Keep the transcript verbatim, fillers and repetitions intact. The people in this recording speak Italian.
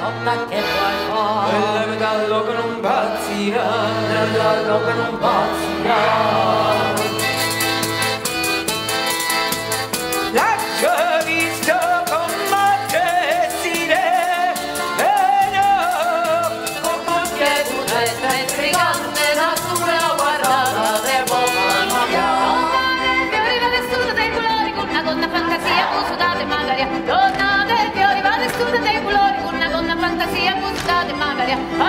lotta che vuoi fare? Quella metallo che non pazzia, metallo che non pazzia. La già visto combattere e no, Che tu stai intrigante, la sua guardata del buon Fiori va vestita dei colori con una donna fantasia, cusudate magari. Donna dei fiori va vestita dei colori con una donna fantasia, cusudate magari.